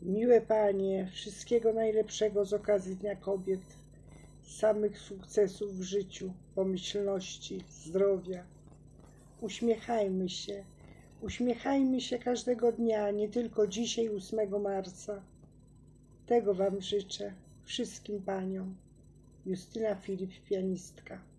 Miłe Panie, wszystkiego najlepszego z okazji Dnia Kobiet, samych sukcesów w życiu, pomyślności, zdrowia. Uśmiechajmy się każdego dnia, nie tylko dzisiaj, 8 marca. Tego Wam życzę, wszystkim Paniom. Justyna Filip, pianistka.